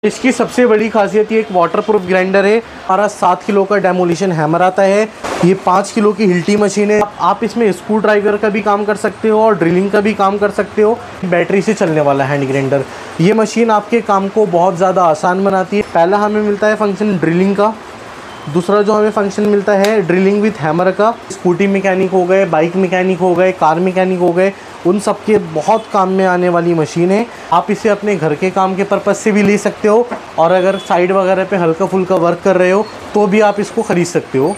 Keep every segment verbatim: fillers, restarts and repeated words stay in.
इसकी सबसे बड़ी खासियत ये एक वाटरप्रूफ ग्राइंडर है। हमारा सात किलो का डेमोलिशन हैमर आता है। ये पाँच किलो की हिल्टी मशीन है। आप इसमें स्क्रू ड्राइवर का भी काम कर सकते हो और ड्रिलिंग का भी काम कर सकते हो। बैटरी से चलने वाला हैंड ग्राइंडर, ये मशीन आपके काम को बहुत ज़्यादा आसान बनाती है। पहला हमें मिलता है फंक्शन ड्रिलिंग का, दूसरा जो हमें फंक्शन मिलता है ड्रिलिंग विथ हैमर का। स्कूटी मैकेनिक हो गए, बाइक मैकेनिक हो गए, कार मैकेनिक हो गए, उन सब के बहुत काम में आने वाली मशीन है। आप इसे अपने घर के काम के पर्पज़ से भी ले सकते हो और अगर साइड वगैरह पे हल्का फुल्का वर्क कर रहे हो तो भी आप इसको ख़रीद सकते हो।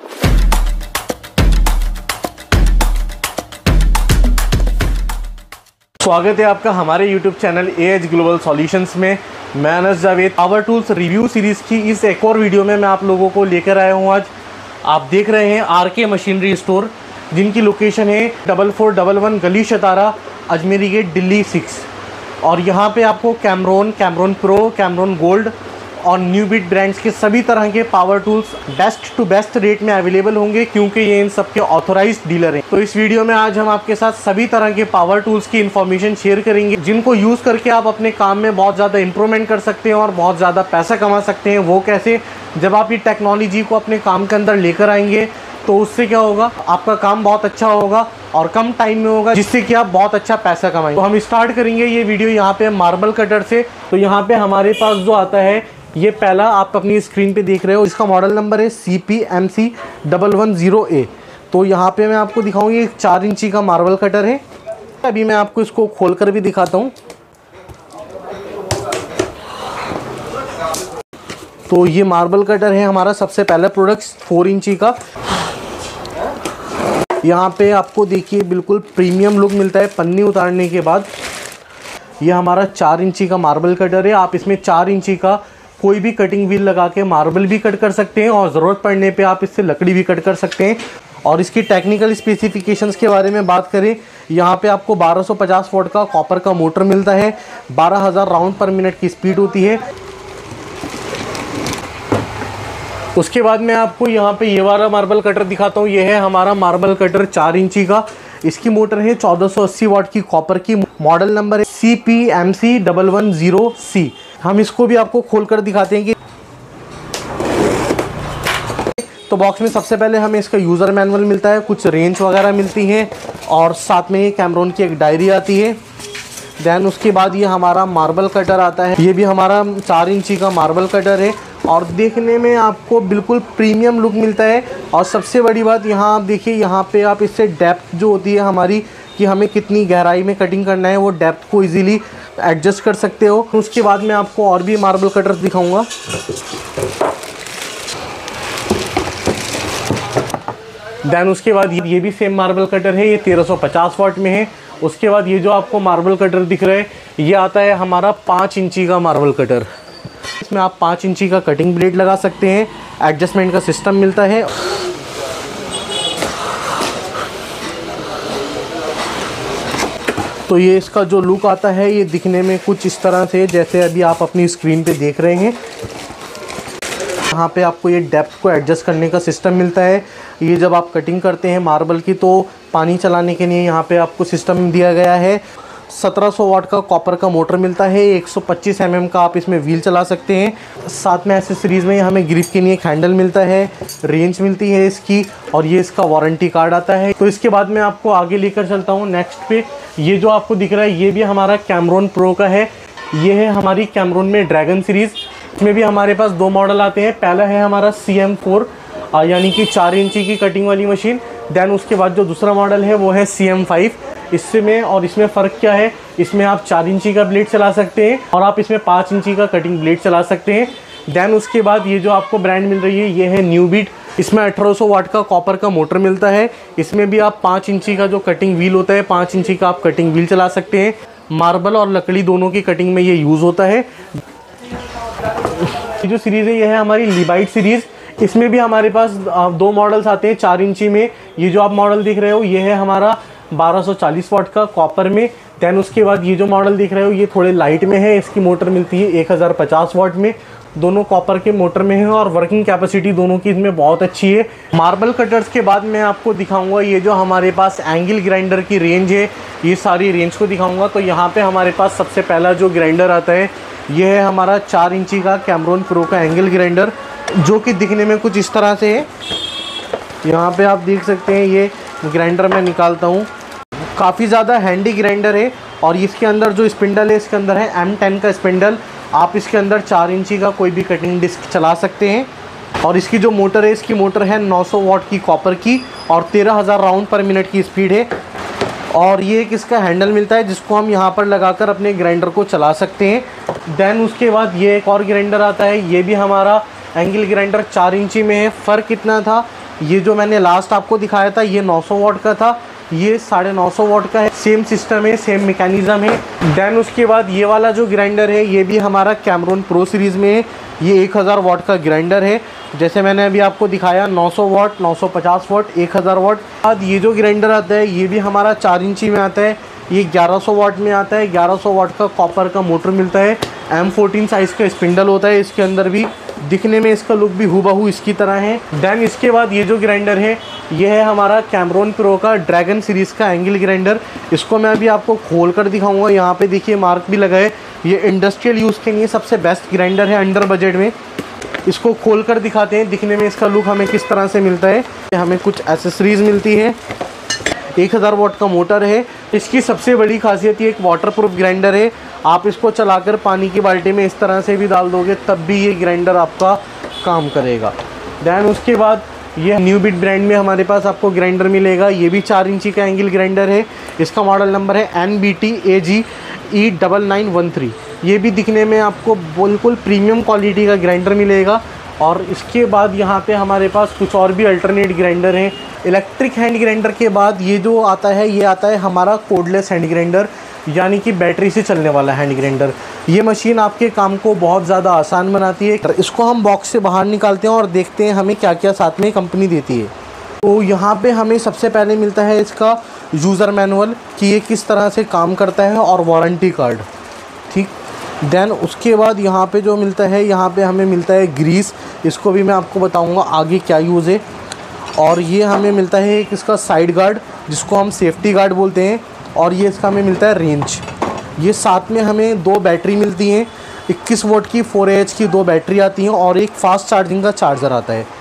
स्वागत है आपका हमारे YouTube channel A H global solutions में। मैं Anas Javed power tools review series की इस एक और वीडियो में मैं आप लोगों को लेकर आया हूँ। आज आप देख रहे हैं आर के मशीनरी स्टोर, जिनकी लोकेशन है डबल फोर डबल वन गली शतारा, अजमेरी गेट, दिल्ली सिक्स। और यहाँ पे आपको Cameron, Cameron pro, Cameron gold और न्यू बिट ब्रांड्स के सभी तरह के power tools best to best rate में अवेलेबल होंगे, क्योंकि ये इन सब के ऑथोराइज्ड डीलर हैं। तो इस वीडियो में आज हम आपके साथ सभी तरह के पावर टूल्स की इन्फॉर्मेशन शेयर करेंगे, जिनको यूज़ करके आप अपने काम में बहुत ज़्यादा इंप्रूवमेंट कर सकते हैं और बहुत ज़्यादा पैसा कमा सकते हैं। वो कैसे? जब आप ये टेक्नोलॉजी को अपने काम के अंदर लेकर आएंगे तो उससे क्या होगा, आपका काम बहुत अच्छा होगा और कम टाइम में होगा, जिससे कि आप बहुत अच्छा पैसा कमाएंगे। तो हम स्टार्ट करेंगे ये वीडियो यहाँ पे मार्बल कटर से। तो यहाँ पे हमारे पास जो आता है, ये पहला आप अपनी स्क्रीन पे देख रहे हो, इसका मॉडल नंबर है C P M C double one zero A. तो यहाँ पे मैं आपको दिखाऊंगी, एक चार इंची का मार्बल कटर है। अभी मैं आपको इसको खोल कर भी दिखाता हूँ। तो ये मार्बल कटर है हमारा सबसे पहला प्रोडक्ट, फोर इंची का। यहाँ पे आपको देखिए बिल्कुल प्रीमियम लुक मिलता है पन्नी उतारने के बाद। ये हमारा चार इंची का मार्बल कटर है। आप इसमें चार इंची का कोई भी कटिंग व्हील लगा के मार्बल भी कट कर सकते हैं और ज़रूरत पड़ने पे आप इससे लकड़ी भी कट कर सकते हैं। और इसकी टेक्निकल स्पेसिफिकेशंस के बारे में बात करें, यहाँ पे आपको बारह सौ पचास वोल्ट का कॉपर का मोटर मिलता है, बारह हज़ार राउंड पर मिनट की स्पीड होती है। उसके बाद मैं आपको यहाँ पे ये वाला मार्बल कटर दिखाता हूँ। ये है हमारा मार्बल कटर चार इंची का। इसकी मोटर है चौदह सौ अस्सी वाट की कॉपर की। मॉडल नंबर है C P M C double one zero C. हम इसको भी आपको खोल कर दिखाते हैं कि तो बॉक्स में सबसे पहले हमें इसका यूज़र मैनुअल मिलता है, कुछ रेंज वगैरह मिलती हैं और साथ में कैमरॉन की एक डायरी आती है। देन उसके बाद ये हमारा मार्बल कटर आता है। ये भी हमारा चार इंची का मार्बल कटर है और देखने में आपको बिल्कुल प्रीमियम लुक मिलता है। और सबसे बड़ी बात यहाँ आप देखिए, यहाँ पे आप इससे डेप्थ जो होती है हमारी, कि हमें कितनी गहराई में कटिंग करना है, वो डेप्थ को इजीली एडजस्ट कर सकते हो। उसके बाद मैं आपको और भी मार्बल कटर्स दिखाऊंगा। देन उसके बाद ये भी सेम मार्बल कटर है, ये तेरह सौ पचास वाट में है। उसके बाद ये जो आपको मार्बल कटर दिख रहा है, ये आता है हमारा पाँच इंची का मार्बल कटर। इसमें आप पाँच इंची का कटिंग ब्लेड लगा सकते हैं, एडजस्टमेंट का सिस्टम मिलता है। तो ये इसका जो लुक आता है, ये दिखने में कुछ इस तरह से, जैसे अभी आप अपनी स्क्रीन पे देख रहे हैं। यहाँ पे आपको ये डेप्थ को एडजस्ट करने का सिस्टम मिलता है। ये जब आप कटिंग करते हैं मार्बल की, तो पानी चलाने के लिए यहाँ पे आपको सिस्टम दिया गया है। सत्रह सौ वाट का कॉपर का मोटर मिलता है, एक सौ पच्चीस एम एम का आप इसमें व्हील चला सकते हैं। साथ में एसेसरीज़ में हमें ग्रिप के लिए एक हैंडल मिलता है, रेंज मिलती है इसकी, और ये इसका वारंटी कार्ड आता है। तो इसके बाद मैं आपको आगे लेकर चलता हूँ नेक्स्ट पे। ये जो आपको दिख रहा है, ये भी हमारा कैमरॉन प्रो का है। ये है हमारी कैमरॉन में ड्रैगन सीरीज़। इसमें भी हमारे पास दो मॉडल आते हैं। पहला है हमारा सी एम फोर, यानी कि चार इंची की कटिंग वाली मशीन। देन उसके बाद जो दूसरा मॉडल है वो है सी एम फाइव। इससे में और इसमें फ़र्क क्या है, इसमें आप चार इंची का ब्लेड चला सकते हैं और आप इसमें पाँच इंची का कटिंग ब्लेड चला सकते हैं। देन उसके बाद ये जो आपको ब्रांड मिल रही है, ये है न्यू बिट। इसमें अठारह सौ वाट का कॉपर का मोटर मिलता है। इसमें भी आप पाँच इंची का जो कटिंग व्हील होता है, पाँच इंची का आप कटिंग व्हील चला सकते हैं। मार्बल और लकड़ी दोनों की कटिंग में ये यूज़ होता है। ये जो सीरीज़ है, ये है हमारी लिबाइट सीरीज़। इसमें भी हमारे पास दो मॉडल्स आते हैं चार इंची में। ये जो आप मॉडल दिख रहे हो, ये है हमारा बारह सौ चालीस वाट का कॉपर में। दैन उसके बाद ये जो मॉडल दिख रहे हो, ये थोड़े लाइट में है। इसकी मोटर मिलती है एक हज़ार पचास वाट में। दोनों कॉपर के मोटर में है और वर्किंग कैपेसिटी दोनों की इसमें बहुत अच्छी है। मार्बल कटर्स के बाद मैं आपको दिखाऊंगा ये जो हमारे पास एंगल ग्राइंडर की रेंज है, ये सारी रेंज को दिखाऊंगा। तो यहाँ पे हमारे पास सबसे पहला जो ग्राइंडर आता है, ये है हमारा चार इंची का कैमरॉन प्रो का एंगल ग्राइंडर, जो कि दिखने में कुछ इस तरह से है। यहाँ पे आप देख सकते हैं, ये ग्राइंडर मैं निकालता हूँ। काफ़ी ज़्यादा हैंडी ग्राइंडर है और इसके अंदर जो स्पिंडल है, इसके अंदर है एम टेन का स्पिंडल। आप इसके अंदर चार इंची का कोई भी कटिंग डिस्क चला सकते हैं। और इसकी जो मोटर है, इसकी मोटर है नौ सौ वाट की कॉपर की और तेरह हज़ार राउंड पर मिनट की स्पीड है। और ये एक इसका हैंडल मिलता है जिसको हम यहाँ पर लगाकर अपने ग्राइंडर को चला सकते हैं। देन उसके बाद ये एक और ग्राइंडर आता है, ये भी हमारा एंगल ग्राइंडर चार इंची में है। फ़र्क कितना था, ये जो मैंने लास्ट आपको दिखाया था ये नौ सौ वाट का था, ये साढ़े नौ सौ वाट का है। सेम सिस्टम है, सेम मैकेनिज़्म है। देन उसके बाद ये वाला जो ग्राइंडर है, ये भी हमारा कैमरॉन प्रो सीरीज़ में है। ये एक हज़ार वाट का ग्राइंडर है, जैसे मैंने अभी आपको दिखाया नौ सौ वाट, नौ सौ पचास वाट, एक हज़ार वाट। बाद ये जो ग्राइंडर आता है, ये भी हमारा चार इंची में आता है। ये ग्यारह सौ वाट में आता है। ग्यारह सौ वाट का कॉपर का मोटर मिलता है। एम फोर्टीन साइज़ का स्पिंडल होता है इसके अंदर भी। दिखने में इसका लुक भी हूबहू इसकी तरह है। देन इसके बाद ये जो ग्राइंडर है, ये है हमारा कैमरॉन प्रो का ड्रैगन सीरीज़ का एंगल ग्राइंडर। इसको मैं अभी आपको खोल कर दिखाऊंगा। यहाँ पे देखिए मार्क भी लगा है। ये इंडस्ट्रियल यूज़ के लिए सबसे बेस्ट ग्राइंडर है अंडर बजट में। इसको खोल कर दिखाते हैं, दिखने में इसका लुक हमें किस तरह से मिलता है। हमें कुछ एसेसरीज़ मिलती है। एक हज़ार वाट का मोटर है। इसकी सबसे बड़ी खासियत ये एक वाटरप्रूफ ग्राइंडर है। आप इसको चलाकर पानी की बाल्टी में इस तरह से भी डाल दोगे तब भी ये ग्राइंडर आपका काम करेगा। दैन उसके बाद ये न्यू बिट ब्रांड में हमारे पास आपको ग्राइंडर मिलेगा। ये भी चार इंची का एंगल ग्राइंडर है। इसका मॉडल नंबर है N B T A G E double nine one three. ये भी दिखने में आपको बिल्कुल प्रीमियम क्वालिटी का ग्राइंडर मिलेगा। और इसके बाद यहाँ पे हमारे पास कुछ और भी अल्टरनेट ग्राइंडर हैं। इलेक्ट्रिक हैंड ग्राइंडर के बाद ये जो आता है, ये आता है हमारा कोडलेस हैंड ग्राइंडर, यानी कि बैटरी से चलने वाला हैंड ग्राइंडर। ये मशीन आपके काम को बहुत ज़्यादा आसान बनाती है। इसको हम बॉक्स से बाहर निकालते हैं और देखते हैं हमें क्या क्या साथ में कंपनी देती है। तो यहाँ पे हमें सबसे पहले मिलता है इसका यूज़र मैनुअल कि ये किस तरह से काम करता है और वारंटी कार्ड, ठीक। देन उसके बाद यहाँ पे जो मिलता है, यहाँ पे हमें मिलता है ग्रीस। इसको भी मैं आपको बताऊँगा आगे क्या यूज़ है। और ये हमें मिलता है एक इसका साइड गार्ड, जिसको हम सेफ्टी गार्ड बोलते हैं। और ये इसका हमें मिलता है रेंज। ये साथ में हमें दो बैटरी मिलती हैं। इक्कीस वोल्ट की फोर एच की दो बैटरी आती हैं और एक फास्ट चार्जिंग का चार्जर आता है।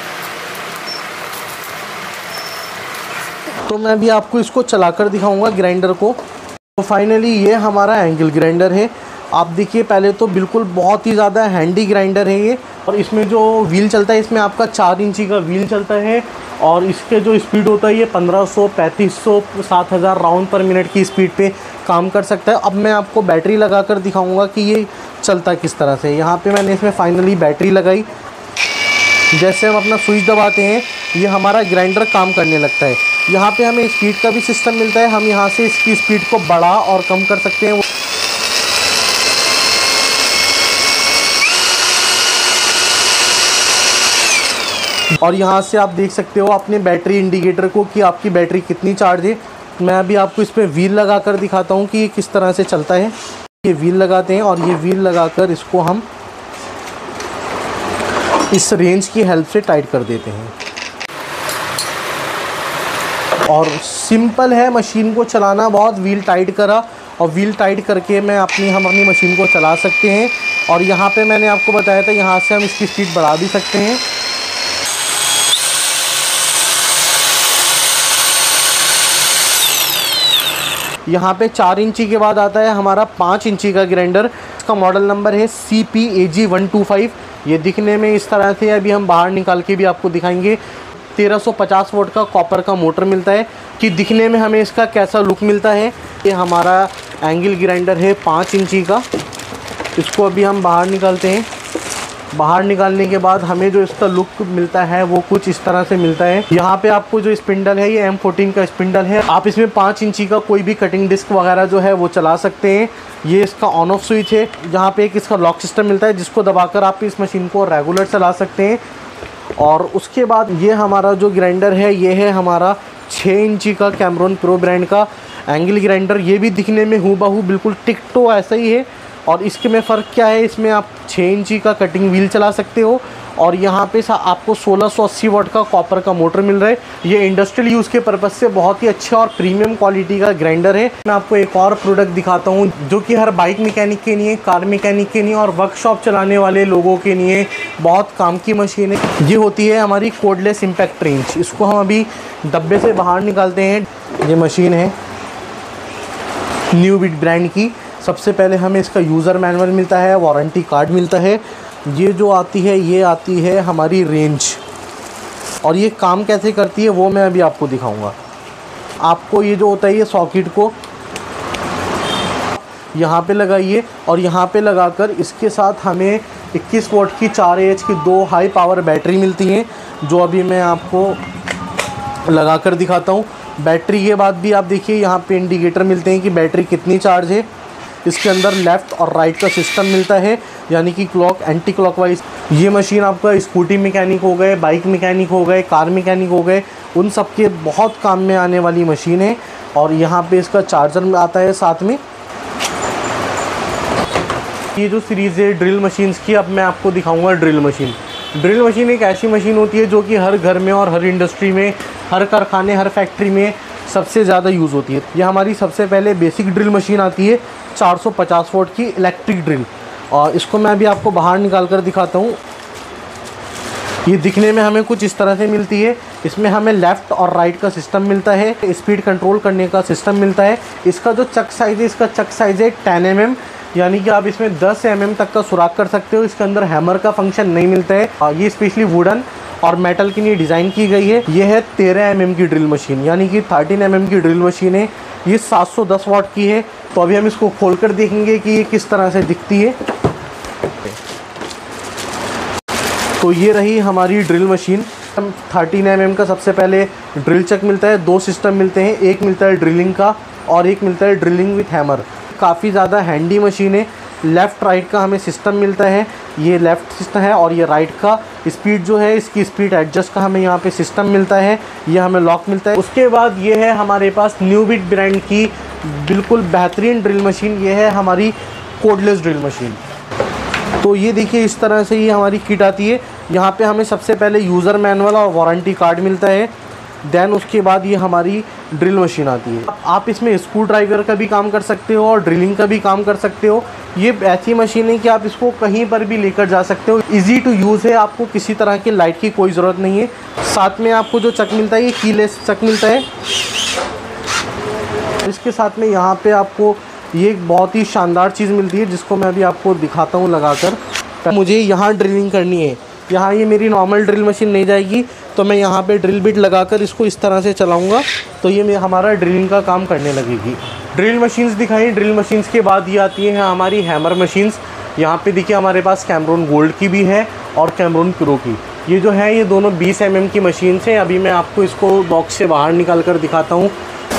तो मैं अभी आपको इसको चलाकर दिखाऊंगा ग्राइंडर को। तो फाइनली ये हमारा एंगल ग्राइंडर है। आप देखिए, पहले तो बिल्कुल बहुत ही ज़्यादा हैंडी ग्राइंडर है ये। और इसमें जो व्हील चलता है, इसमें आपका चार इंची का व्हील चलता है। और इसके जो स्पीड होता है, ये पंद्रह सौ, पैंतीस सौ, सात हज़ार राउंड पर मिनट की स्पीड पे काम कर सकता है। अब मैं आपको बैटरी लगा कर दिखाऊँगा कि ये चलता किस तरह से। यहाँ पे मैंने इसमें फाइनली बैटरी लगाई। जैसे हम अपना स्विच दबाते हैं, ये हमारा ग्राइंडर काम करने लगता है। यहाँ पे हमें स्पीड का भी सिस्टम मिलता है। हम यहाँ से इसकी स्पीड को बढ़ा और कम कर सकते हैं। और यहाँ से आप देख सकते हो अपने बैटरी इंडिकेटर को कि आपकी बैटरी कितनी चार्ज है। मैं अभी आपको इस पर व्हील लगा कर दिखाता हूँ कि ये किस तरह से चलता है। ये व्हील लगाते हैं और ये व्हील लगाकर इसको हम इस रेंज की हेल्प से टाइट कर देते हैं। और सिंपल है मशीन को चलाना बहुत। व्हील टाइट करा और व्हील टाइट करके मैं अपनी हम अपनी मशीन को चला सकते हैं। और यहाँ पे मैंने आपको बताया था, यहाँ से हम इसकी स्पीड बढ़ा भी सकते हैं। यहाँ पे चार इंची के बाद आता है हमारा पाँच इंची का ग्राइंडर। इसका मॉडल नंबर है C P A G one two five. ये दिखने में इस तरह से, अभी हम बाहर निकाल के भी आपको दिखाएंगे। तेरह सौ पचास वोल्ट का कॉपर का मोटर मिलता है कि दिखने में हमें इसका कैसा लुक मिलता है। ये हमारा एंगल ग्राइंडर है पाँच इंची का। इसको अभी हम बाहर निकालते हैं। बाहर निकालने के बाद हमें जो इसका लुक मिलता है वो कुछ इस तरह से मिलता है। यहाँ पे आपको जो स्पिंडल है, ये एम फोर्टीन का स्पिंडल है। आप इसमें पाँच इंची का कोई भी कटिंग डिस्क वगैरह जो है वो चला सकते हैं। ये इसका ऑन ऑफ स्विच है। यहाँ पे एक इसका लॉक सिस्टम मिलता है, जिसको दबाकर आप इस मशीन को रेगुलर चला सकते हैं। और उसके बाद ये हमारा जो ग्राइंडर है, ये है हमारा छः इंची का कैमरॉन प्रो ब्रांड का एंगल ग्राइंडर। ये भी दिखने में हूबहू बिल्कुल टिकटो ऐसा ही है। और इसके में फ़र्क क्या है, इसमें आप छः इंची का कटिंग व्हील चला सकते हो और यहाँ पे आपको सोलह सौ अस्सी वाट का कॉपर का मोटर मिल रहा है। ये इंडस्ट्रियल यूज़ के पर्पज़ से बहुत ही अच्छा और प्रीमियम क्वालिटी का ग्राइंडर है। मैं आपको एक और प्रोडक्ट दिखाता हूँ जो कि हर बाइक मैकेनिक के लिए, कार मैकेनिक के लिए और वर्कशॉप चलाने वाले लोगों के लिए बहुत काम की मशीन है। ये होती है हमारी कोडलेस इम्पैक्ट रेंच। इसको हम अभी डब्बे से बाहर निकालते हैं। ये मशीन है न्यू बिट ब्रांड की। सबसे पहले हमें इसका यूज़र मैनुअल मिलता है, वारंटी कार्ड मिलता है। ये जो आती है ये आती है हमारी रेंज, और ये काम कैसे करती है वो मैं अभी आपको दिखाऊंगा। आपको ये जो होता है ये सॉकेट को यहाँ पे लगाइए और यहाँ पे लगाकर इसके साथ हमें इक्कीस वोल्ट की चार एच की दो हाई पावर बैटरी मिलती हैं, जो अभी मैं आपको लगा कर दिखाता हूँ। बैटरी के बाद भी आप देखिए यहाँ पे इंडिकेटर मिलते हैं कि बैटरी कितनी चार्ज है। इसके अंदर लेफ़्ट और राइट का सिस्टम मिलता है, यानी कि क्लॉक एंटी क्लॉकवाइज। ये मशीन आपका स्कूटी मैकेनिक हो गए, बाइक मैकेनिक हो गए, कार मैकेनिक हो गए, उन सब के बहुत काम में आने वाली मशीन है। और यहाँ पे इसका चार्जर आता है साथ में। ये जो सीरीज़ है ड्रिल मशीन्स की, अब मैं आपको दिखाऊंगा ड्रिल मशीन। ड्रिल मशीन एक ऐसी मशीन होती है जो कि हर घर में और हर इंडस्ट्री में, हर कारखाने, हर फैक्ट्री में सबसे ज़्यादा यूज़ होती है। यह हमारी सबसे पहले बेसिक ड्रिल मशीन आती है चार सौ पचास वोल्ट की इलेक्ट्रिक ड्रिल, और इसको मैं अभी आपको बाहर निकाल कर दिखाता हूँ। ये दिखने में हमें कुछ इस तरह से मिलती है। इसमें हमें लेफ़्ट और राइट का सिस्टम मिलता है, स्पीड कंट्रोल करने का सिस्टम मिलता है। इसका जो चक साइज़ है, इसका चक साइज़ है टेन एम एम, यानी कि आप इसमें दस एम एम तक का सुराख कर सकते हो। इसके अंदर हैमर का फंक्शन नहीं मिलता है। ये स्पेशली वुडन और मेटल के लिए डिज़ाइन की गई है। ये है तेरह एम एम की ड्रिल मशीन, यानी कि तेरह एम एम की ड्रिल मशीन है। ये सात सौ दस वाट की है। तो अभी हम इसको खोल कर देखेंगे कि ये किस तरह से दिखती है। तो ये रही हमारी ड्रिल मशीन। हम तेरह एम एम का सबसे पहले ड्रिल चक मिलता है। दो सिस्टम मिलते हैं, एक मिलता है ड्रिलिंग का और एक मिलता है ड्रिलिंग विथ हैमर। काफ़ी ज़्यादा हैंडी मशीन है। लेफ़्ट राइट का हमें सिस्टम मिलता है। ये लेफ़्ट सिस्टम है और ये राइट का। स्पीड जो है इसकी स्पीड एडजस्ट का हमें यहाँ पे सिस्टम मिलता है। ये हमें लॉक मिलता है। उसके बाद ये है हमारे पास न्यू बिट ब्रांड की बिल्कुल बेहतरीन ड्रिल मशीन। ये है हमारी कोडलेस ड्रिल मशीन। तो ये देखिए इस तरह से ये हमारी किट आती है। यहाँ पे हमें सबसे पहले यूज़र मैनुअल और वारंटी कार्ड मिलता है। देन उसके बाद ये हमारी ड्रिल मशीन आती है। आप इसमें स्क्रू ड्राइवर का भी काम कर सकते हो और ड्रिलिंग का भी काम कर सकते हो। ये ऐसी मशीन है कि आप इसको कहीं पर भी लेकर जा सकते हो। इजी टू यूज़ है, आपको किसी तरह की लाइट की कोई ज़रूरत नहीं है। साथ में आपको जो चक मिलता है ये कीलेस चक मिलता है। इसके साथ में यहाँ पे आपको ये एक बहुत ही शानदार चीज़ मिलती है, जिसको मैं अभी आपको दिखाता हूँ लगाकर। मुझे यहाँ ड्रिलिंग करनी है, यहाँ ये मेरी नॉर्मल ड्रिल मशीन नहीं जाएगी, तो मैं यहाँ पे ड्रिल बिट लगाकर इसको इस तरह से चलाऊँगा तो ये हमारा ड्रिलिंग का काम करने लगेगी। ड्रिल मशीन्स दिखाई। ड्रिल मशीन्स के बाद ये आती है हमारी हैमर मशीन्स। यहाँ पे देखिए हमारे पास कैमरॉन गोल्ड की भी है और कैमरॉन प्रो की। ये जो है ये दोनों बीस एम एम की मशीन है। अभी मैं आपको इसको बॉक्स से बाहर निकाल कर दिखाता हूँ।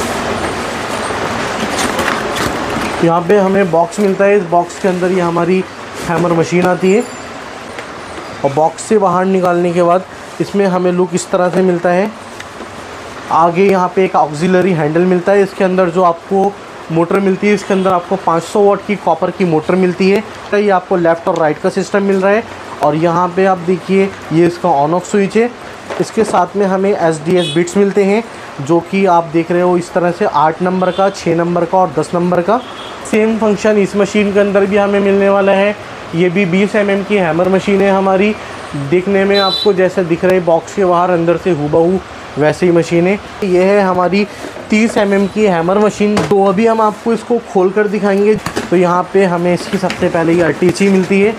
यहाँ पे हमें बॉक्स मिलता है। इस बॉक्स के अंदर ये हमारी हैमर मशीन आती है और बॉक्स से बाहर निकालने के बाद इसमें हमें लुक इस तरह से मिलता है। आगे यहाँ पे एक ऑक्सिलरी हैंडल मिलता है। इसके अंदर जो आपको मोटर मिलती है, इसके अंदर आपको पाँच सौ वाट की कॉपर की मोटर मिलती है। ये आपको लेफ़्ट और राइट का सिस्टम मिल रहा है। और यहाँ पे आप देखिए ये इसका ऑन ऑफ स्विच है। इसके साथ में हमें एस डी एस बिट्स मिलते हैं, जो कि आप देख रहे हो इस तरह से आठ नंबर का, छः नंबर का और दस नंबर का। सेम फंक्शन इस मशीन के अंदर भी हमें मिलने वाला है। ये भी बीस एम एम की हैमर मशीन है हमारी। दिखने में आपको जैसे दिख रहे बॉक्स के बाहर अंदर से हूबहू वैसे ही मशीन है। ये है हमारी तीस एम एम की हैमर मशीन। तो अभी हम आपको इसको खोल कर दिखाएंगे। तो यहाँ पे हमें इसकी सबसे पहले ये आरटीसी मिलती है।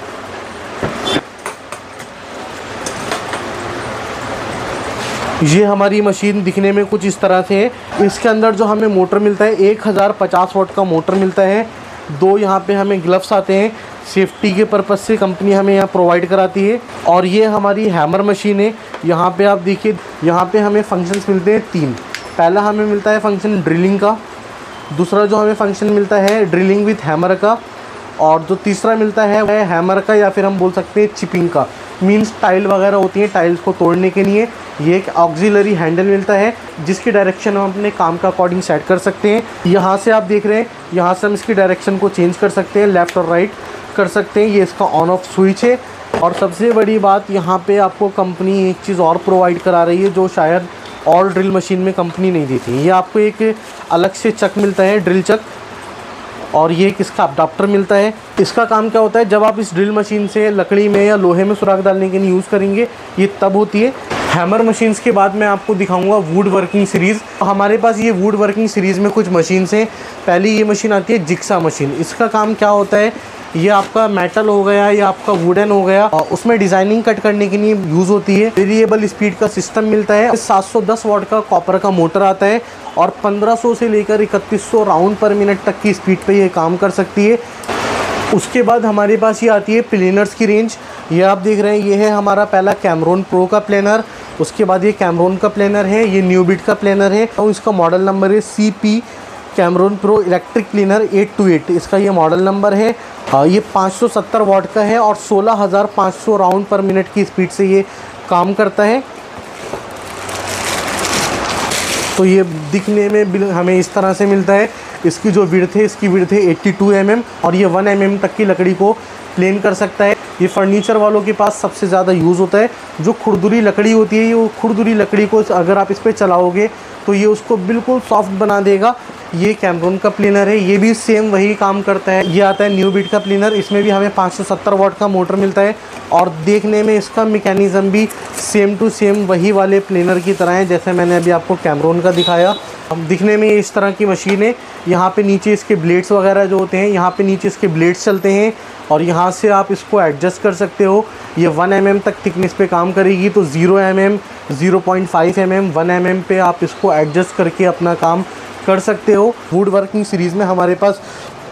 ये हमारी मशीन दिखने में कुछ इस तरह से है। इसके अंदर जो हमें मोटर मिलता है एक हज़ार पचास वाट का मोटर मिलता है। दो यहाँ पे हमें ग्लव्स आते हैं, सेफ्टी के पर्पज़ से कंपनी हमें यहाँ प्रोवाइड कराती है। और ये हमारी हैमर मशीन है। यहाँ पे आप देखिए यहाँ पे हमें फंक्शंस मिलते हैं तीन। पहला हमें मिलता है फंक्शन ड्रिलिंग का, दूसरा जो हमें फंक्शन मिलता है ड्रिलिंग विथ हैमर का, और जो तीसरा मिलता है वह हैमर का या फिर हम बोल सकते हैं चिपिंग का। मीन्स टाइल वगैरह होती है, टाइल्स को तोड़ने के लिए ये एक ऑक्सिलरी हैंडल मिलता है जिसकी डायरेक्शन हम अपने काम का अकॉर्डिंग सेट कर सकते हैं। यहाँ से आप देख रहे हैं, यहाँ से हम इसकी डायरेक्शन को चेंज कर सकते हैं, लेफ़्ट और राइट कर सकते हैं। ये इसका ऑन ऑफ स्विच है। और सबसे बड़ी बात, यहाँ पे आपको कंपनी एक चीज़ और प्रोवाइड करा रही है जो शायद और ड्रिल मशीन में कंपनी नहीं देती। ये आपको एक अलग से चक मिलता है, ड्रिल चक, और ये एक इसका अडाप्टर मिलता है। इसका काम क्या होता है, जब आप इस ड्रिल मशीन से लकड़ी में या लोहे में सुराख डालने के लिए यूज़ करेंगे, ये तब होती है। हैमर मशीन्स के बाद मैं आपको दिखाऊंगा वुड वर्किंग सीरीज़। हमारे पास ये वुड वर्किंग सीरीज़ में कुछ मशीन्स हैं। पहली ये मशीन आती है जिक्सा मशीन। इसका काम क्या होता है, ये आपका मेटल हो गया या आपका वुडन हो गया, उसमें डिज़ाइनिंग कट करने के लिए यूज़ होती है। वेरिएबल स्पीड का सिस्टम मिलता है। सात सौ दस वाट का कॉपर का मोटर आता है और पंद्रह सौ से लेकर इकतीस सौ राउंड पर मिनट तक की स्पीड पे ये काम कर सकती है। उसके बाद हमारे पास ये आती है प्लेनर्स की रेंज। ये आप देख रहे हैं, ये है हमारा पहला कैमरॉन प्रो का प्लेनर। उसके बाद ये कैमरॉन का प्लेनर है, ये न्यूबिट का प्लेनर है और इसका मॉडल नंबर है C P Cameron Pro electric planer eight two eight, इसका ये मॉडल नंबर है। ये पाँच सौ सत्तर वाट का है और सोलह हज़ार पाँच सौ राउंड पर मिनट की स्पीड से ये काम करता है। तो ये दिखने में हमें इस तरह से मिलता है। इसकी जो विड्थ है, इसकी विड्थ है बयासी एम एम और ये वन एम एम तक की लकड़ी को प्लेन कर सकता है। ये फर्नीचर वालों के पास सबसे ज़्यादा यूज़ होता है। जो खुरदुरी लकड़ी होती है, वो खुरदुरी लकड़ी को अगर आप इस पर चलाओगे तो ये उसको बिल्कुल सॉफ्ट बना देगा। ये कैमरॉन का प्लेनर है, ये भी सेम वही काम करता है। ये आता है न्यूबिट का प्लेनर, इसमें भी हमें पाँच सौ सत्तर वाट का मोटर मिलता है और देखने में इसका मैकेनिज़्म भी सेम टू सेम वही वाले प्लेनर की तरह है जैसे मैंने अभी आपको कैमरॉन का दिखाया। दिखने में इस तरह की मशीन है। यहाँ पे नीचे इसके ब्लेड्स वगैरह जो होते हैं, यहाँ पे नीचे इसके ब्लेड्स चलते हैं और यहाँ से आप इसको एडजस्ट कर सकते हो। ये वन एम एम तक थिकनेस पे काम करेगी, तो zero M M, zero point five M M, one M M पे आप इसको एडजस्ट करके अपना काम कर सकते हो। वुड वर्किंग सीरीज़ में हमारे पास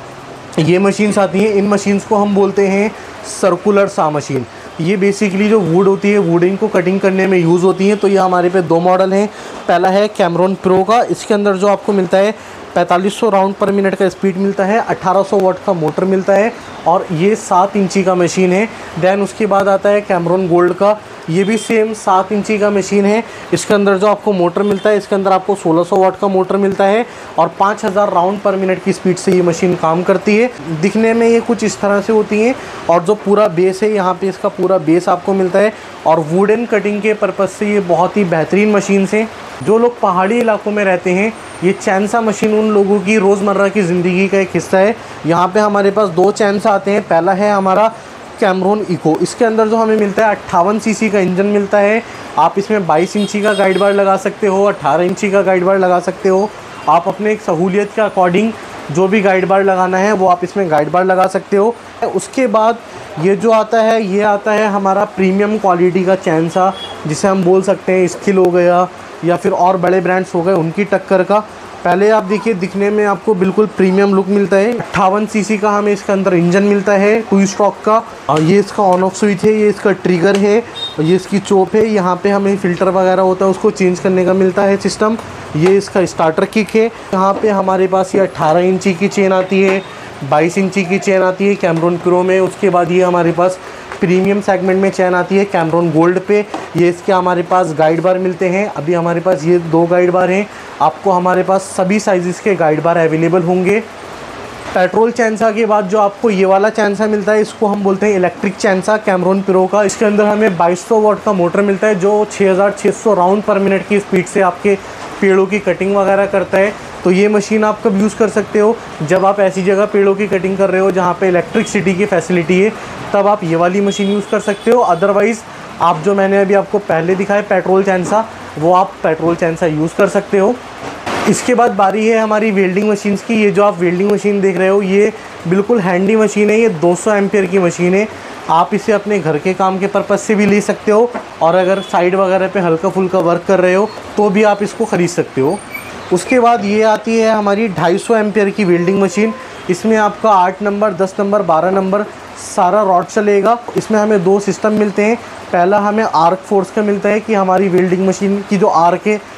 ये मशीन्स आती हैं। इन मशीन्स को हम बोलते हैं सर्कुलर सा मशीन। ये बेसिकली जो वुड होती है, वुडिंग को कटिंग करने में यूज़ होती हैं। तो ये हमारे पे दो मॉडल हैं। पहला है कैमरॉन प्रो का, इसके अंदर जो आपको मिलता है पैंतालीस सौ राउंड पर मिनट का स्पीड मिलता है, अठारह सौ वाट का मोटर मिलता है और ये सात इंची का मशीन है। देन उसके बाद आता है कैमरॉन गोल्ड का, ये भी सेम सात इंची का मशीन है। इसके अंदर जो आपको मोटर मिलता है, इसके अंदर आपको सोलह सौ वाट का मोटर मिलता है और पाँच हज़ार राउंड पर मिनट की स्पीड से ये मशीन काम करती है। दिखने में ये कुछ इस तरह से होती हैं और जो पूरा बेस है, यहाँ पे इसका पूरा बेस आपको मिलता है और वुडन कटिंग के पर्पज़ से ये बहुत ही बेहतरीन मशीन हैं। जो लोग पहाड़ी इलाकों में रहते हैं, ये चैनसा मशीन उन लोगों की रोज़मर्रा की ज़िंदगी का एक हिस्सा है। यहाँ पे हमारे पास दो चैनसा आते हैं। पहला है हमारा कैमरॉन इको, इसके अंदर जो हमें मिलता है अट्ठावन सीसी का इंजन मिलता है। आप इसमें बाईस इंची का गाइड बार लगा सकते हो, अट्ठारह इंची का गाइड बार लगा सकते हो। आप अपने एक सहूलियत के अकॉर्डिंग जो भी गाइड बार लगाना है वो आप इसमें गाइड बार लगा सकते हो। उसके बाद ये जो आता है, ये आता है हमारा प्रीमियम क्वालिटी का चैनसा, जिसे हम बोल सकते हैं स्किल हो गया या फिर और बड़े ब्रांड्स हो गए उनकी टक्कर का। पहले आप देखिए, दिखने में आपको बिल्कुल प्रीमियम लुक मिलता है। अट्ठावन सीसी का हमें इसके अंदर इंजन मिलता है टू स्ट्रोक का और ये इसका ऑन ऑफ स्विच है, ये इसका ट्रिगर है और ये इसकी चोप है। यहाँ पे हमें फ़िल्टर वगैरह होता है, उसको चेंज करने का मिलता है सिस्टम। ये इसका स्टार्टर किक है। यहाँ पे हमारे पास ये अट्ठारह इंची की चेन आती है, बाईस इंची की चेन आती है कैमरॉन प्रो में। उसके बाद ये हमारे पास प्रीमियम सेगमेंट में चैन आती है कैमरॉन गोल्ड पे। ये इसके हमारे पास गाइड बार मिलते हैं। अभी हमारे पास ये दो गाइड बार हैं। आपको हमारे पास सभी साइज़ के गाइड बार अवेलेबल होंगे। पेट्रोल चैनसा के बाद जो आपको ये वाला चैनसा मिलता है, इसको हम बोलते हैं इलेक्ट्रिक चैनसा कैमरॉन प्रो का। इसके अंदर हमें बाईस सौ वाट का मोटर मिलता है जो छः हज़ार छः सौ राउंड पर मिनट की स्पीड से आपके पेड़ों की कटिंग वगैरह करता है। तो ये मशीन आप कब यूज़ कर सकते हो, जब आप ऐसी जगह पेड़ों की कटिंग कर रहे हो जहाँ पे इलेक्ट्रिसिटी की फैसिलिटी है, तब आप ये वाली मशीन यूज़ कर सकते हो। अदरवाइज़ आप जो मैंने अभी आपको पहले दिखाया पेट्रोल चैनसा, वो आप पेट्रोल चैनसा यूज़ कर सकते हो। इसके बाद बारी है हमारी वेल्डिंग मशीन्स की। ये जो आप वेल्डिंग मशीन देख रहे हो, ये बिल्कुल हैंडी मशीन है। ये दो सौ एम्पियर की मशीन है। आप इसे अपने घर के काम के पर्पज़ से भी ले सकते हो और अगर साइड वगैरह पे हल्का फुल्का वर्क कर रहे हो तो भी आप इसको ख़रीद सकते हो। उसके बाद ये आती है हमारी ढाई सौ एम्पियर की वेल्डिंग मशीन। इसमें आपका आठ नंबर, दस नंबर, बारह नंबर सारा रॉड चलेगा। इसमें हमें दो सिस्टम मिलते हैं। पहला हमें आर्क फोर्स का मिलता है कि हमारी वेल्डिंग मशीन की जो आर्क है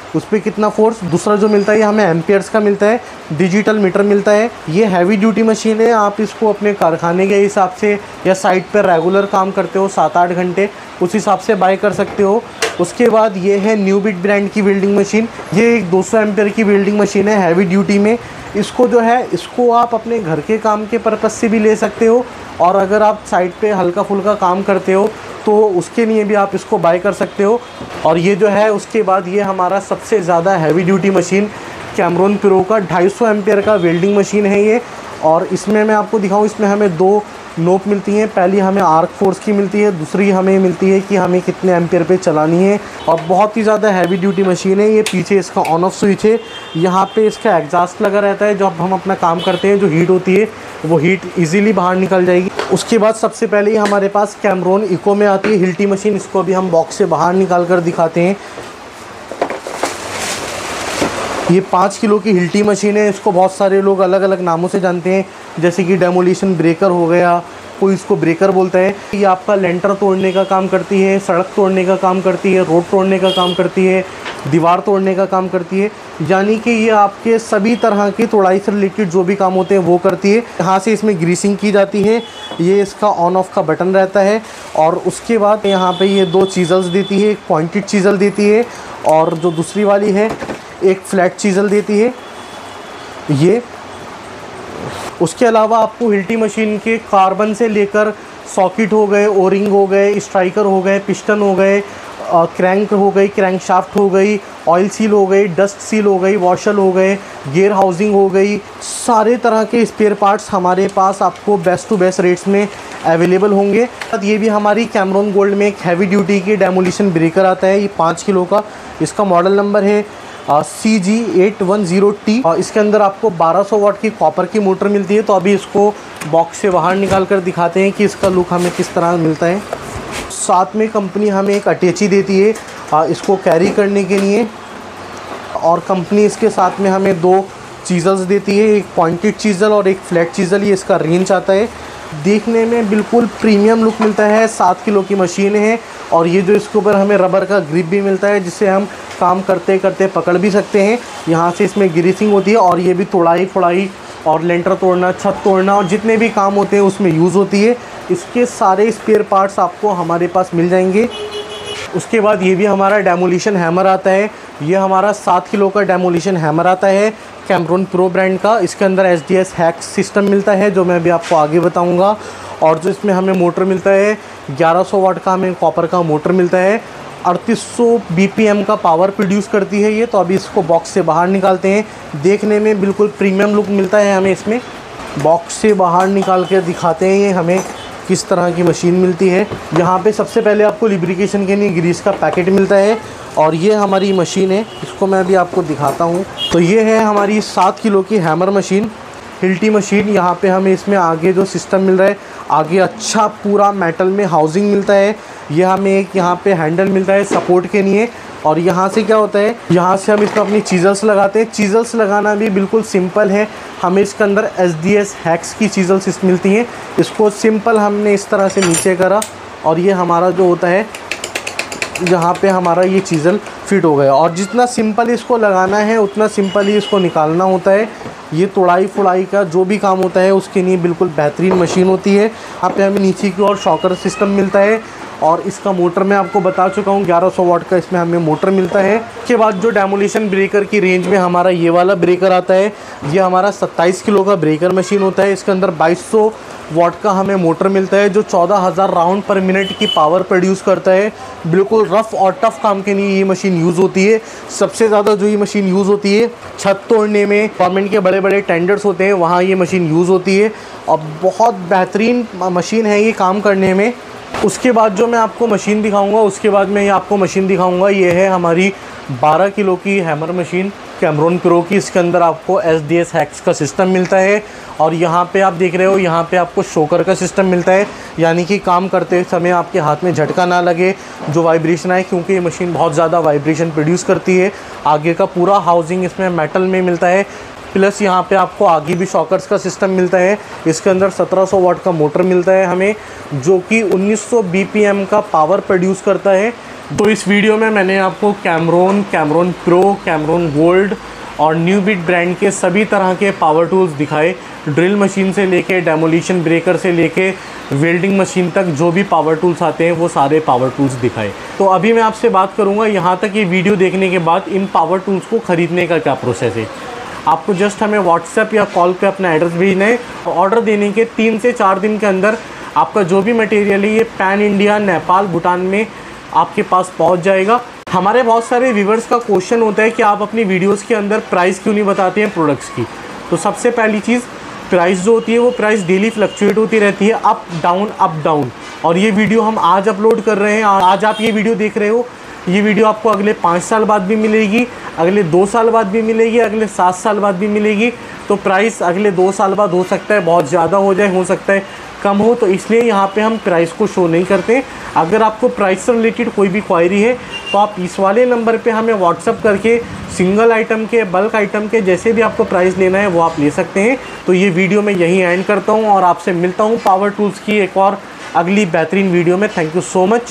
उस पर कितना फोर्स। दूसरा जो मिलता है ये हमें एम्पियर्स का मिलता है, डिजिटल मीटर मिलता है। ये हैवी ड्यूटी मशीन है, आप इसको अपने कारखाने के हिसाब से या साइट पर रेगुलर काम करते हो सात आठ घंटे, उस हिसाब से बाय कर सकते हो। उसके बाद ये है न्यूबिट ब्रांड की वेल्डिंग मशीन। ये एक दो सौ एम्पियर की वेल्डिंग मशीन है हैवी ड्यूटी में। इसको जो है इसको आप अपने घर के काम के पर्पज़ से भी ले सकते हो, और अगर आप साइट पे हल्का फुल्का काम करते हो तो उसके लिए भी आप इसको बाय कर सकते हो। और ये जो है उसके बाद ये हमारा सबसे ज़्यादा heavy duty machine Cameron Pro का ढाई सौ एम्पियर का वेल्डिंग मशीन है ये। और इसमें मैं आपको दिखाऊं, इसमें हमें दो नोब मिलती हैं। पहली हमें आर्क फोर्स की मिलती है, दूसरी हमें मिलती है कि हमें कितने एम्पियर पे चलानी है। और बहुत ही ज़्यादा हैवी ड्यूटी मशीन है ये। पीछे इसका ऑन ऑफ स्विच है, यहाँ पे इसका एग्जॉस्ट लगा रहता है। जब हम अपना काम करते हैं जो हीट होती है वो हीट इजीली बाहर निकल जाएगी। उसके बाद सबसे पहले हमारे पास कैमरॉन इको में आती है हिल्टी मशीन। इसको अभी हम बॉक्स से बाहर निकाल कर दिखाते हैं। ये पाँच किलो की हिल्टी मशीन है। इसको बहुत सारे लोग अलग अलग नामों से जानते हैं, जैसे कि डेमोलिशन ब्रेकर हो गया, कोई इसको ब्रेकर बोलता है। ये आपका लेंटर तोड़ने का काम करती है, सड़क तोड़ने का काम करती है, रोड तोड़ने का काम करती है, दीवार तोड़ने का काम करती है। यानी कि ये आपके सभी तरह की तोड़ाई से रिलेटेड जो भी काम होते हैं वो करती है। यहाँ से इसमें ग्रीसिंग की जाती है। ये इसका ऑन ऑफ का बटन रहता है। और उसके बाद यहाँ पे ये दो चीज़ल्स देती है, एक पॉइंटेड चीज़ल देती है और जो दूसरी वाली है एक फ्लैट चीज़ल देती है ये। उसके अलावा आपको हिल्टी मशीन के कार्बन से लेकर सॉकेट हो गए, ओरिंग हो गए, स्ट्राइकर हो गए, पिस्टन हो गए, क्रैंक हो गई, क्रैंक शाफ्ट हो गई, ऑयल सील हो गई, डस्ट सील हो गई, वॉशल हो गए, गियर हाउसिंग हो गई, सारे तरह के स्पेयर पार्ट्स हमारे पास आपको बेस्ट टू बेस्ट रेट्स में अवेलेबल होंगे। ये भी हमारी कैमरॉन गोल्ड में एक हैवी ड्यूटी की डेमोलिशन ब्रेकर आता है, ये पाँच किलो का। इसका मॉडल नंबर है C G eight one zero T. इसके अंदर आपको बारह सौ वाट की कॉपर की मोटर मिलती है। तो अभी इसको बॉक्स से बाहर निकाल कर दिखाते हैं कि इसका लुक हमें किस तरह मिलता है। साथ में कंपनी हमें एक अटैची देती है आ, इसको कैरी करने के लिए, और कंपनी इसके साथ में हमें दो चीज़ल्स देती है, एक पॉइंटेड चीज़ल और एक फ्लैट चीज़ल। ये इसका रेंज आता है। देखने में बिल्कुल प्रीमियम लुक मिलता है। सात किलो की मशीन है और ये जो इसके ऊपर हमें रबर का ग्रिप भी मिलता है जिससे हम काम करते करते पकड़ भी सकते हैं। यहाँ से इसमें ग्रीसिंग होती है और ये भी तोड़ाई फोड़ाई और लेंटर तोड़ना, छत तोड़ना और जितने भी काम होते हैं उसमें यूज़ होती है। इसके सारे स्पेयर पार्ट्स आपको हमारे पास मिल जाएंगे। उसके बाद ये भी हमारा डेमोलिशन हैमर आता है। ये हमारा सात किलो का डेमोलिशन हैमर आता है कैमरॉन प्रो ब्रांड का। इसके अंदर S D S hex system मिलता है जो मैं अभी आपको आगे बताऊंगा। और जो इसमें हमें मोटर मिलता है ग्यारह सौ वाट का हमें कॉपर का मोटर मिलता है। अड़तीस सौ बी पी एम का पावर प्रोड्यूस करती है ये। तो अभी इसको बॉक्स से बाहर निकालते हैं। देखने में बिल्कुल प्रीमियम लुक मिलता है हमें इसमें। बॉक्स से बाहर निकाल के दिखाते हैं ये हमें किस तरह की मशीन मिलती है। यहाँ पे सबसे पहले आपको लिब्रिकेशन के लिए ग्रीस का पैकेट मिलता है और ये हमारी मशीन है। इसको मैं अभी आपको दिखाता हूँ। तो ये है हमारी सात किलो की हैमर मशीन, हिल्टी मशीन। यहाँ पे हमें इसमें आगे जो सिस्टम मिल रहा है, आगे अच्छा पूरा मेटल में हाउसिंग मिलता है। ये हमें एक यहाँ पे हैंडल मिलता है सपोर्ट के लिए। और यहाँ से क्या होता है, यहाँ से हम इसमें अपनी चीज़ल्स लगाते हैं। चीज़ल्स लगाना भी बिल्कुल सिंपल है। हमें इसके अंदर एस डी एस हैक्स की चीज़ल्स मिलती हैं। इसको सिंपल हमने इस तरह से नीचे करा और ये हमारा जो होता है जहाँ पे हमारा ये चीज़ल फिट हो गया। और जितना सिंपल इसको लगाना है उतना सिंपल ही इसको निकालना होता है। ये तोड़ाई फोड़ाई का जो भी काम होता है उसके लिए बिल्कुल बेहतरीन मशीन होती है। यहाँ पे हमें नीचे की ओर शॉकर सिस्टम मिलता है और इसका मोटर मैं आपको बता चुका हूँ ग्यारह सौ वाट का इसमें हमें मोटर मिलता है। उसके बाद जो डेमोलिशन ब्रेकर की रेंज में हमारा ये वाला ब्रेकर आता है, ये हमारा सत्ताईस किलो का ब्रेकर मशीन होता है। इसके अंदर बाईस सौ वाट का हमें मोटर मिलता है जो चौदह हज़ार राउंड पर मिनट की पावर प्रोड्यूस करता है। बिल्कुल रफ़ और टफ़ काम के लिए ये मशीन यूज़ होती है। सबसे ज़्यादा जो ये मशीन यूज़ होती है छत तोड़ने में, गवर्नमेंट के बड़े बड़े टेंडर्स होते हैं वहाँ ये मशीन यूज़ होती है और बहुत बेहतरीन मशीन है ये काम करने में। उसके बाद जो मैं आपको मशीन दिखाऊंगा उसके बाद मैं ये आपको मशीन दिखाऊंगा ये है हमारी बारह किलो की हैमर मशीन कैमरॉन प्रो की। इसके अंदर आपको एस डी एस हैक्स का सिस्टम मिलता है और यहाँ पे आप देख रहे हो यहाँ पे आपको शोकर का सिस्टम मिलता है, यानी कि काम करते समय आपके हाथ में झटका ना लगे, जो वाइब्रेशन आए, क्योंकि ये मशीन बहुत ज़्यादा वाइब्रेशन प्रोड्यूस करती है। आगे का पूरा हाउसिंग इसमें मेटल में मिलता है, प्लस यहाँ पे आपको आगे भी शॉकर्स का सिस्टम मिलता है। इसके अंदर सत्रह सौ वाट का मोटर मिलता है हमें, जो कि उन्नीस सौ बी पी एम का पावर प्रोड्यूस करता है। तो इस वीडियो में मैंने आपको Cameron, Cameron pro, Cameron gold और न्यू बिट ब्रांड के सभी तरह के पावर टूल्स दिखाए। ड्रिल मशीन से लेके डेमोलिशन ब्रेकर से लेके वेल्डिंग मशीन तक जो भी पावर टूल्स आते हैं वो सारे पावर टूल्स दिखाए। तो अभी मैं आपसे बात करूंगा यहाँ तक ये वीडियो देखने के बाद इन पावर टूल्स को ख़रीदने का क्या प्रोसेस है। आपको जस्ट हमें व्हाट्सएप या कॉल पे अपना एड्रेस भेजना है। ऑर्डर देने के तीन से चार दिन के अंदर आपका जो भी मटेरियल है ये पैन इंडिया, नेपाल, भूटान में आपके पास पहुंच जाएगा। हमारे बहुत सारे व्यूवर्स का क्वेश्चन होता है कि आप अपनी वीडियोस के अंदर प्राइस क्यों नहीं बताते हैं प्रोडक्ट्स की। तो सबसे पहली चीज़, प्राइस जो होती है वो प्राइस डेली फ्लक्चुएट होती रहती है, अप डाउन अप डाउन। और ये वीडियो हम आज अपलोड कर रहे हैं, आज आप ये वीडियो देख रहे हो, ये वीडियो आपको अगले पाँच साल बाद भी मिलेगी, अगले दो साल बाद भी मिलेगी, अगले सात साल बाद भी मिलेगी। तो प्राइस अगले दो साल बाद हो सकता है बहुत ज़्यादा हो जाए, हो सकता है कम हो, तो इसलिए यहाँ पे हम प्राइस को शो नहीं करते। अगर आपको प्राइस से रिलेटेड कोई भी क्वायरी है तो आप इस वाले नंबर पे हमें व्हाट्सअप करके सिंगल आइटम के, बल्क आइटम के, जैसे भी आपको प्राइस लेना है वो आप ले सकते हैं। तो ये वीडियो मैं यहीं एंड करता हूँ और आपसे मिलता हूँ पावर टूल्स की एक और अगली बेहतरीन वीडियो में। Thank you so much.